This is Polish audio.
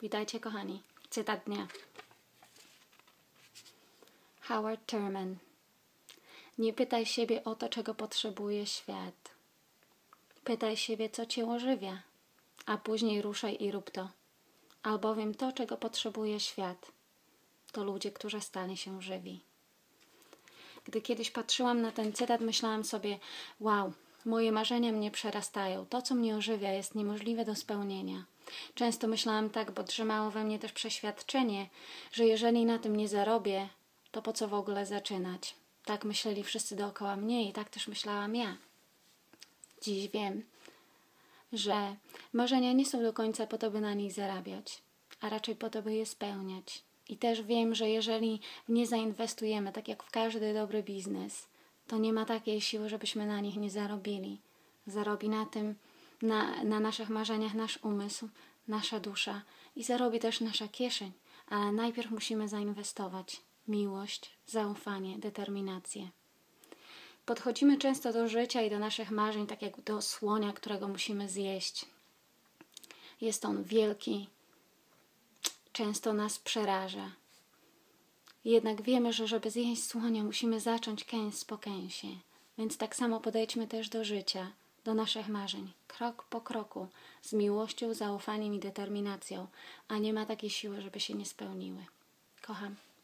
Witajcie kochani. Cytat dnia. Howard Thurman. Nie pytaj siebie o to, czego potrzebuje świat. Pytaj siebie, co cię ożywia, a później ruszaj i rób to. Albowiem to, czego potrzebuje świat, to ludzie, którzy stali się żywi. Gdy kiedyś patrzyłam na ten cytat, myślałam sobie, wow, moje marzenia mnie przerastają. To, co mnie ożywia, jest niemożliwe do spełnienia. Często myślałam tak, bo trzymało we mnie też przeświadczenie, że jeżeli na tym nie zarobię, to po co w ogóle zaczynać? Tak myśleli wszyscy dookoła mnie i tak też myślałam ja. Dziś wiem, że marzenia nie są do końca po to, by na nich zarabiać, a raczej po to, by je spełniać. I też wiem, że jeżeli w nie zainwestujemy, tak jak w każdy dobry biznes, to nie ma takiej siły, żebyśmy na nich nie zarobili. Zarobi na tym, na naszych marzeniach nasz umysł, nasza dusza i zarobi też nasza kieszeń. Ale najpierw musimy zainwestować miłość, zaufanie, determinację. Podchodzimy często do życia i do naszych marzeń tak jak do słonia, którego musimy zjeść. Jest on wielki, często nas przeraża. Jednak wiemy, że żeby zjeść słonia, musimy zacząć kęs po kęsie. Więc tak samo podejdźmy też do życia, do naszych marzeń, krok po kroku, z miłością, zaufaniem i determinacją, a nie ma takiej siły, żeby się nie spełniły. Kocham.